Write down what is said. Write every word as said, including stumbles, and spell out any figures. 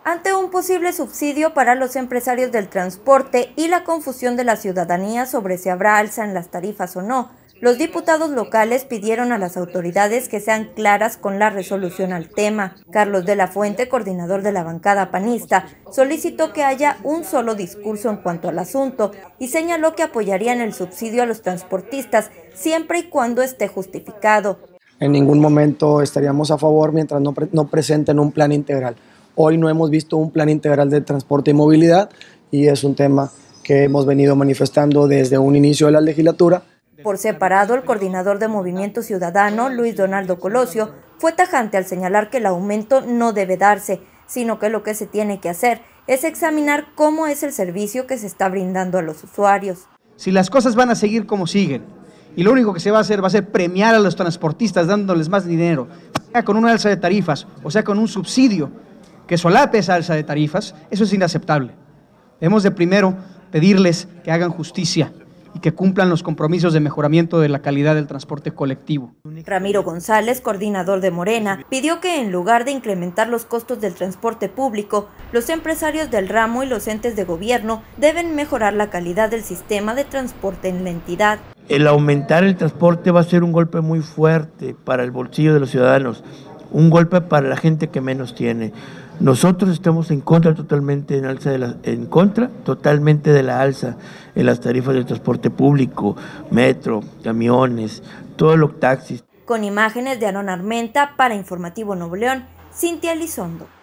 Ante un posible subsidio para los empresarios del transporte y la confusión de la ciudadanía sobre si habrá alza en las tarifas o no, los diputados locales pidieron a las autoridades que sean claras con la resolución al tema. Carlos de la Fuente, coordinador de la bancada panista, solicitó que haya un solo discurso en cuanto al asunto y señaló que apoyarían el subsidio a los transportistas siempre y cuando esté justificado. En ningún momento estaríamos a favor mientras no, pre no presenten un plan integral. Hoy no hemos visto un plan integral de transporte y movilidad y es un tema que hemos venido manifestando desde un inicio de la legislatura. Por separado, el coordinador de Movimiento Ciudadano, Luis Donaldo Colosio, fue tajante al señalar que el aumento no debe darse, sino que lo que se tiene que hacer es examinar cómo es el servicio que se está brindando a los usuarios. Si las cosas van a seguir como siguen, y lo único que se va a hacer va a ser premiar a los transportistas dándoles más dinero, sea con una alza de tarifas o sea con un subsidio que solape esa alza de tarifas, eso es inaceptable. Debemos de primero pedirles que hagan justicia y que cumplan los compromisos de mejoramiento de la calidad del transporte colectivo. Ramiro González, coordinador de Morena, pidió que en lugar de incrementar los costos del transporte público, los empresarios del ramo y los entes de gobierno deben mejorar la calidad del sistema de transporte en la entidad. El aumentar el transporte va a ser un golpe muy fuerte para el bolsillo de los ciudadanos, un golpe para la gente que menos tiene. Nosotros estamos en contra totalmente en alza de la, en contra totalmente de la alza en las tarifas del transporte público, metro, camiones, todos los taxis. Con imágenes de Aarón Armenta para Informativo Nuevo León, Cintia Elizondo.